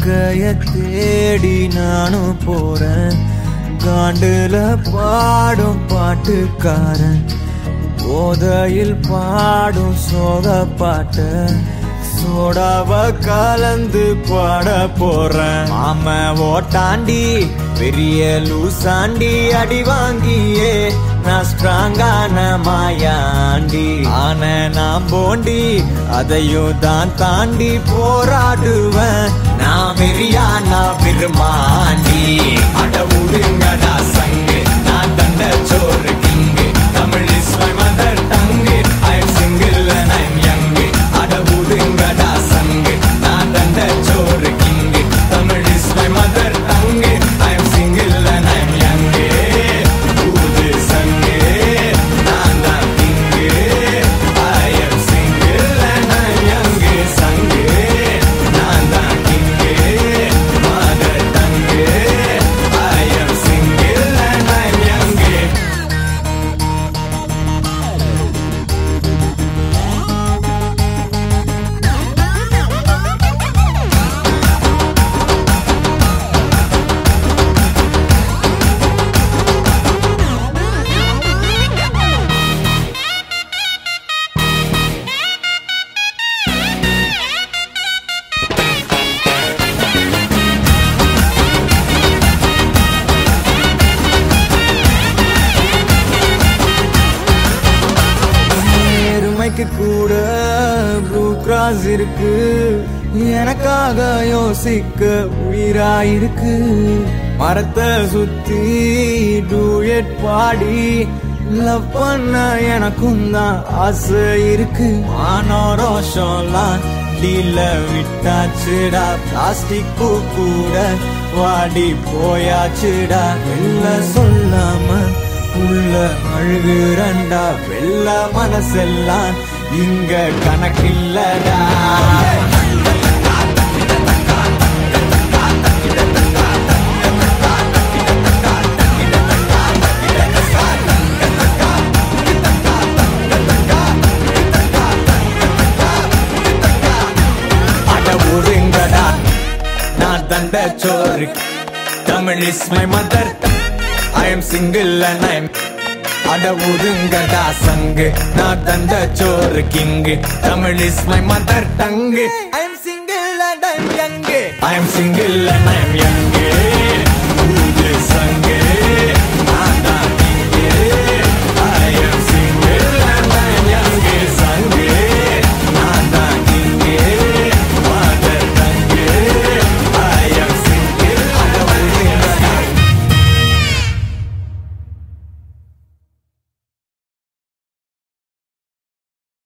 வாழ்க்கைய தேடி நானும் போறேன். காண்டுல பாடும் பாட்டுக்காரன் போதையில் பாடும் சோக பாட்ட சோடாவ கலந்து பாட போறேன். மாம ஓட்டாண்டி பெரிய லூசாண்டி அடி வாங்கியே நான் ஸ்ட்ராங்கான மாயாண்டி ஆன நான் போண்டி அதையும் தான் தாண்டி போராடுவேன். நான் வெறியா நான் விரும்பாண்டி அட உடுங்கடா சங்கு நான் தண்ட சோறு king Tamil is my mother tongue I am single and I am young அட உடுங்கடா சங்கு நான் தண்ட சோறு king Tamil is my mother tongue I am single and I am young ஊது சங்கு நான் தான் king I am single and I am young சங்கு நான் தான் king mother tongue I am single and I am young. நேர்மைக்கு கூட ப்ளூ கிராஸ் இருக்கு, எனக்காக யோசிக்க உயிராயிருக்கு. மரத்தை சுத்தி டூயட் பாடி லவ் பண்ண எனக்கும் தான் ஆசை இருக்கு. மானோரோஷம்லாம் டீல விட்டாச்சுடா, பிளாஸ்டிக் பூ கூட வாடி போயாச்சுடா. வெள்ள சொல்லாம உள்ள அழுகுறண்டா, வெள்ள மனசெல்லாம் இங்க கணக்கில்லடா. அட ஊருங்கடா நான் தண்ட சோறு Tamil is my mother I am single and I am அட ஊருங்கடா சங்கு நான் தந்த சோறு king Tamil is my mother tongue I am single and I am young I am single and I am young